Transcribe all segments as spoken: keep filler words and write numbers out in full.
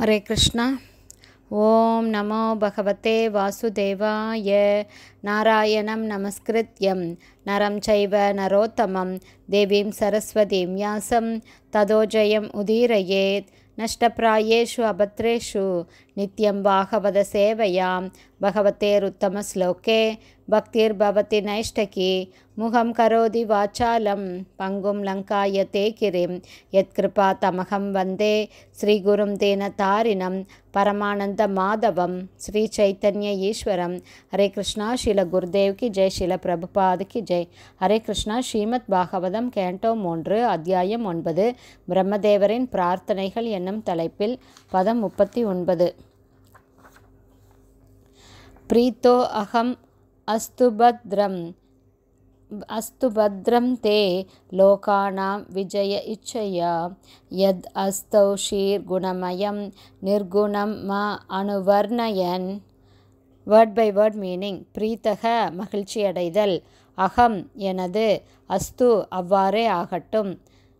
हरे कृष्णा। ओम नमो भगवते वासुदेवाय। नारायणं नमस्कृत्यं नरं चैव नरोत्तमं देवीं सरस्वतीं व्यासं ततो जयम् उदीरयेत्। नष्टप्रायेषु अभद्रेषु नित्यं भागवत सेवयां भगवतेरुत्तमश्लोके भक्तिर्भवति नैष्ठकी। मुखं करोति वाचालं पङ्गुं लङ्कायते गिरिं यत्कृपातमहं वन्दे श्रीगुरुं दीनतारिणं परमानंद माधवम श्री चैतन्य ईश्वरम। हरे कृष्णा। शील गुरुदेव की जय, शील प्रभुपाद की जय। हरे कृष्णा। ஸ்ரீமத் பாகவதம் கேண்டோ மூன்று அத்தியாயம் ஒன்பது பிரம்மதேவரின் பிரார்த்தனைகள் என்னும் தலைப்பில் பதம் முப்பத்தி ஒன்பது. பிரீத்தோ அகம் அஸ்துபத்ரம் அஸ்துபத்ரம் தே லோகானாம் விஜய இச்சையா யத் அஸ்தௌ ஷீர் குணமயம் நிர்குணம் ம அனுவர்ணயன். Word by word meaning. பிரீத்தக மகிழ்ச்சியடைதல், அகம் எனது, அஸ்து அவ்வாறே ஆகட்டும்,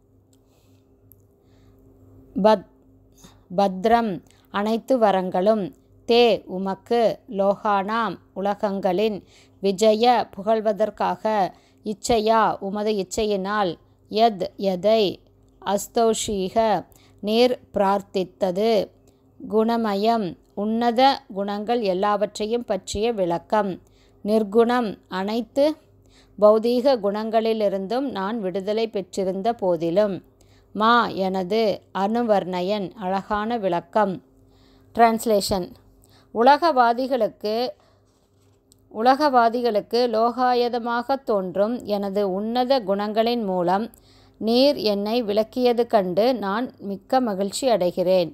பத் பத்ரம் அனைத்து வரங்களும், தே உமக்கு, லோகானாம் உலகங்களின், விஜய புகழ்வதற்காக, இச்சையா உமது இச்சையினால், யத் எதை, அஸ்தௌஷீக நீர் பிரார்த்தித்தது, குணமயம் உன்னத குணங்கள் எல்லாவற்றையும் பற்றிய விளக்கம், நிர்குணம் அனைத்து பௌதீக குணங்களிலிருந்தும் நான் விடுதலை பெற்றிருந்த போதிலும், மா எனது, அனுவர்ணயன் அழகான விளக்கம். டிரான்ஸ்லேஷன். உலகவாதிகளுக்கு உலகவாதிகளுக்கு லோகாயதமாக தோன்றும் எனது உன்னத குணங்களின் மூலம் நீர் என்னை விளக்கியது கண்டு நான் மிக்க மகிழ்ச்சி அடைகிறேன்.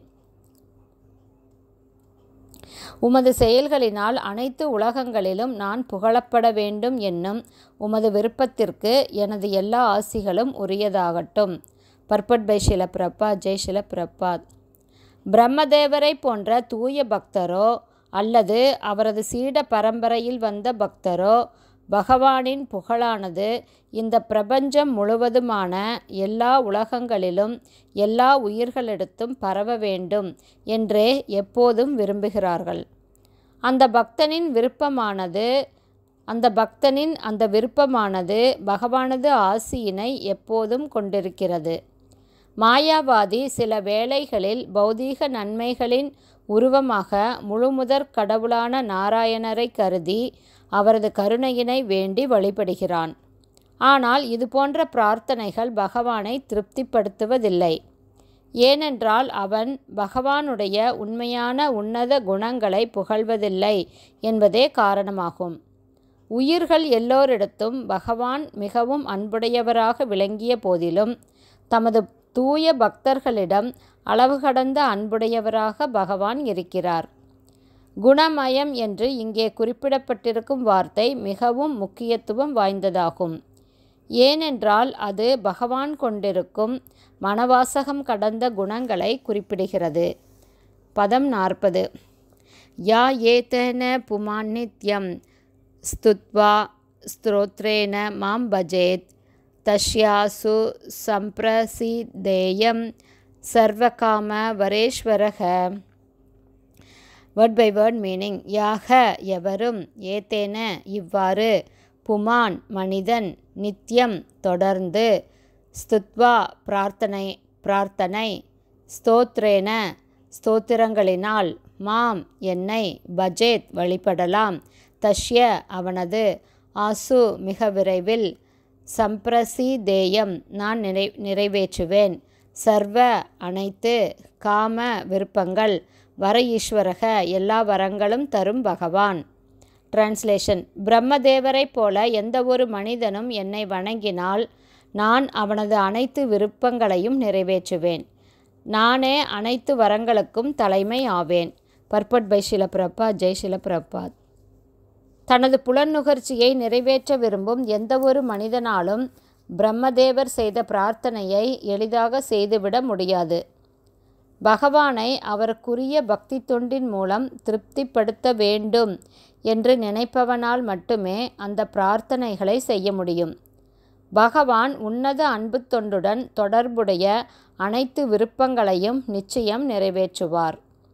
உமது செயல்களினால் அனைத்து உலகங்களிலும் நான் புகழப்பட வேண்டும் என்னும் உமது விருப்பத்திற்கு எனது எல்லா ஆசிகளும் உரியதாகட்டும். Purport by Srila Prabhupad. ஜெய் ஷில பிரபாத். பிரம்மதேவரை போன்ற தூய பக்தரோ அல்லது அவரது சீட பரம்பரையில் வந்த பக்தரோ பகவானின் புகழானது இந்த பிரபஞ்சம் முழுவதுமான எல்லா உலகங்களிலும் எல்லா உயிர்களிடத்தும் பரவ வேண்டும் என்றே எப்போதும் விரும்புகிறார்கள். அந்த பக்தனின் விருப்பமானது அந்த பக்தனின் அந்த விருப்பமானது பகவானது ஆசியினை எப்போதும் கொண்டிருக்கிறது. மாயாவாதி சில வேளைகளில் பௌதீக நன்மைகளின் உருவமாக முழுமுதற் கடவுளான நாராயணரை கருதி அவரது கருணையினை வேண்டி வழிபடுகிறான். ஆனால் இதுபோன்ற பிரார்த்தனைகள் பகவானை திருப்திப்படுத்துவதில்லை. ஏனென்றால் அவன் பகவானுடைய உண்மையான உன்னத குணங்களை புகழ்வதில்லை என்பதே காரணமாகும். உயிர்கள் எல்லோரிடத்தும் பகவான் மிகவும் அன்புடையவராக விளங்கிய போதிலும் தமது தூய பக்தர்களிடம் அளவு கடந்த அன்புடையவராக பகவான் இருக்கிறார். குணமயம் என்று இங்கே குறிப்பிடப்பட்டிருக்கும் வார்த்தை மிகவும் முக்கியத்துவம் வாய்ந்ததாகும். ஏனென்றால் அது பகவான் கொண்டிருக்கும் மனவாசகம் கடந்த குணங்களை குறிப்பிடுகிறது. பதம் நாற்பது. யா ஏதேன புமான் நித்யம் ஸ்துத்வா ஸ்தோத்ரேன மாம் பஜேத் தஸ்யாசு சம்பிரசிதேயம் சர்வகாம வரேஸ்வரக. Word by word meaning. யாக எவரும், ஏதேன இவ்வாறு, புமான் மனிதன், நித்தியம் தொடர்ந்து, ஸ்துத்வா பிரார்த்தனை பிரார்த்தனை ஸ்தோத்ரேன ஸ்தோத்திரங்களினால், மாம் என்னை, பஜேத் வழிபடலாம், தஷ்ய அவனது, ஆசு மிக விரைவில், சம்பிரசிதேயம் நான் நிறை நிறைவேற்றுவேன், சர்வ அனைத்து, காம விருப்பங்கள், வர ஈஸ்வரக எல்லா வரங்களும் தரும் பகவான். டிரான்ஸ்லேஷன். பிரம்மதேவரை போல எந்த ஒரு மனிதனும் என்னை வணங்கினால் நான் அவனது அனைத்து விருப்பங்களையும் நிறைவேற்றுவேன். நானே அனைத்து வரங்களுக்கும் தலைமை ஆவேன். Purport by Srila Prabhupad. ஜெய் ஷில பிரபாத். தனது புலநுகர்ச்சியை நிறைவேற்ற விரும்பும் எந்த ஒரு மனிதனாலும் பிரம்மதேவர் செய்த பிரார்த்தனையை எளிதாக செய்துவிட முடியாது. பகவானை அவருக்குரிய பக்தி தொண்டின் மூலம் திருப்திப்படுத்த வேண்டும் என்று நினைப்பவனால் மட்டுமே அந்த பிரார்த்தனைகளை செய்ய முடியும். பகவான் உன்னத அன்பு தொண்டுடன் தொடர்புடைய அனைத்து விருப்பங்களையும் நிச்சயம் நிறைவேற்றுவார்.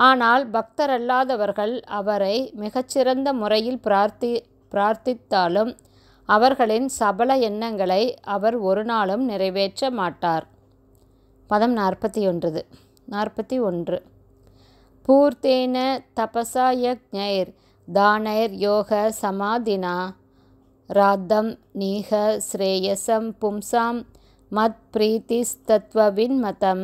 ஆனால் பக்தரல்லாதவர்கள் அவரை மிகச்சிறந்த முறையில் பிரார்த்தி பிரார்த்தித்தாலும் அவர்களின் சபல எண்ணங்களை அவர் ஒரு நாளும் நிறைவேற்ற மாட்டார். பதம் நாற்பத்தி ஒன்று நாற்பத்தி ஒன்று பூர்த்தேன தபசா யக்ஞைர் தானைர் யோக சமாதினா ராத்தம் நீக ஸ்ரேயசம் பும்சாம் மத் பிரீதிஸ்தத்வவின் மதம்.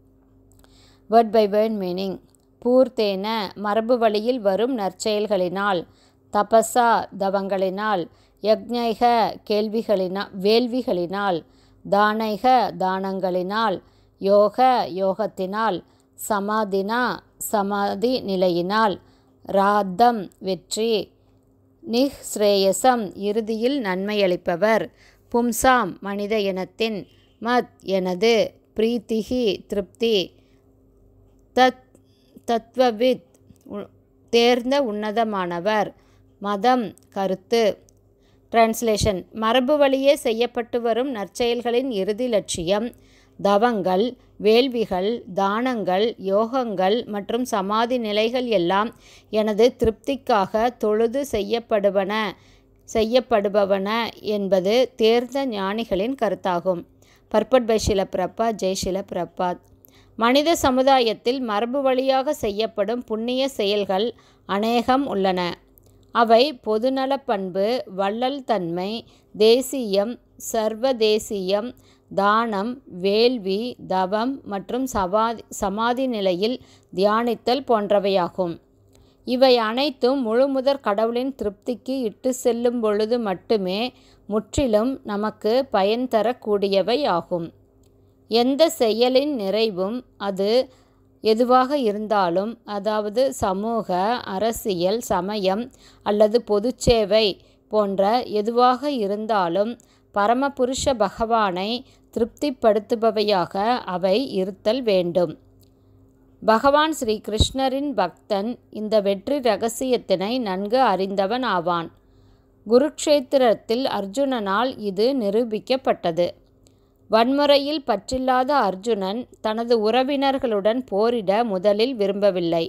Word by word meaning. பூர்த்தேன மரபு வழியில் வரும் நற்செயல்களினால், தபசா தவங்களினால், யக்ஞைக கேள்விகளினால் வேள்விகளினால், தானைக தானங்களினால், யோக யோகத்தினால், சமாதினா சமாதி நிலையினால், ராத்தம் வெற்றி, நிஹ்ஸ்ரேயசம் இறுதியில் நன்மையளிப்பவர், பும்சாம் மனித இனத்தின், மத் எனது, பிரீத்திகி திருப்தி, தத் தத்வவித் தேர்ந்த உன்னதமானவர், மதம் கருத்து. டிரான்ஸ்லேஷன். மரபு வழியே செய்யப்பட்டு வரும் நற்செயல்களின் இறுதி லட்சியம் தவங்கள், வேள்விகள், தானங்கள், யோகங்கள் மற்றும் சமாதி நிலைகள் எல்லாம் எனது திருப்திக்காக தொழுது செய்யப்படுவன செய்யப்படுபவன என்பது தேர்ந்த ஞானிகளின் கருத்தாகும். Purport by Srila Prabhupad. ஜெய் ஷில பிரபாத். மனித சமுதாயத்தில் மரபு வழியாக செய்யப்படும் புண்ணிய செயல்கள் அநேகம் உள்ளன. அவை பொதுநலப் பண்பு, வள்ளல் தன்மை, தேசியம், சர்வதேசியம், தானம், வேள்வி, தவம் மற்றும் சவாதி சமாதி நிலையில் தியானித்தல் போன்றவையாகும். இவை அனைத்தும் முழுமுதற் கடவுளின் திருப்திக்கு இட்டு செல்லும் பொழுது மட்டுமே முற்றிலும் நமக்கு பயன் தரக்கூடியவை ஆகும். எந்த செயலின் நிறைவும் அது எதுவாக இருந்தாலும், அதாவது சமூக, அரசியல், சமயம் அல்லது பொதுச்சேவை போன்ற எதுவாக இருந்தாலும் பரமபுருஷ பகவானை திருப்திப்படுத்துபவையாக அவை இருத்தல் வேண்டும். பகவான் ஸ்ரீ கிருஷ்ணரின் பக்தன் இந்த வெற்றி இரகசியத்தினை நன்கு அறிந்தவன் ஆவான். குருக்ஷேத்திரத்தில் அர்ஜுனனால் இது நிரூபிக்கப்பட்டது. வன்முறையில் பற்றில்லாத அர்ஜுனன் தனது உறவினர்களுடன் போரிட முதலில் விரும்பவில்லை.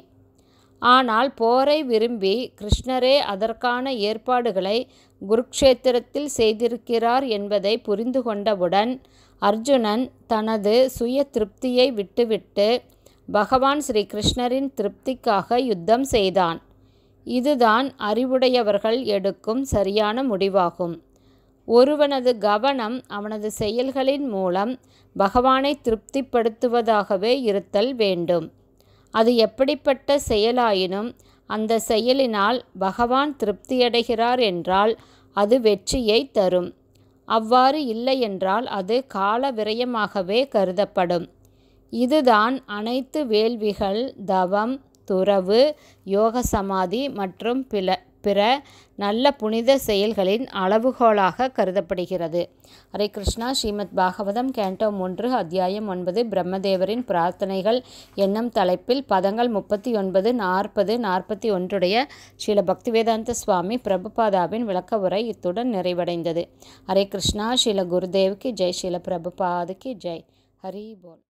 ஆனால் போரை விரும்பி கிருஷ்ணரே அதற்கான ஏற்பாடுகளை குருக்ஷேத்திரத்தில் செய்திருக்கிறார் என்பதை புரிந்து கொண்டவுடன் அர்ஜுனன் தனது சுய திருப்தியை விட்டுவிட்டு பகவான் ஸ்ரீ கிருஷ்ணரின் திருப்திக்காக யுத்தம் செய்தான். இதுதான் அறிவுடையவர்கள் எடுக்கும் சரியான முடிவாகும். ஒருவனது கவனம் அவனது செயல்களின் மூலம் பகவானை திருப்திப்படுத்துவதாகவே இருத்தல் வேண்டும். அது எப்படிப்பட்ட செயலாயினும் அந்த செயலினால் பகவான் திருப்தியடைகிறார் என்றால் அது வெற்றியை தரும். அவ்வாறு இல்லையென்றால் அது கால விரயமாகவே கருதப்படும். இதுதான் அனைத்து வேள்விகள், தவம், துறவு, யோக சமாதி மற்றும் பிற பிற நல்ல புனித செயல்களின் அளவுகோலாக கருதப்படுகிறது. ஹரே கிருஷ்ணா. ஸ்ரீமத் பாகவதம் கேண்டோ மூன்று அத்தியாயம் ஒன்பது பிரம்மதேவரின் பிரார்த்தனைகள் என்னும் தலைப்பில் பதங்கள் முப்பத்தி ஒன்பது, நாற்பது, நாற்பத்தி ஒன்றுடைய ஸ்ரீல பக்திவேதாந்த சுவாமி பிரபுபாதாவின் விளக்க உரை இத்துடன் நிறைவடைந்தது. ஹரே கிருஷ்ணா. ஸ்ரீல குருதேவ்க்கு ஜெய். ஸ்ரீல பிரபுபாதுக்கு ஜெய். ஹரி போல்.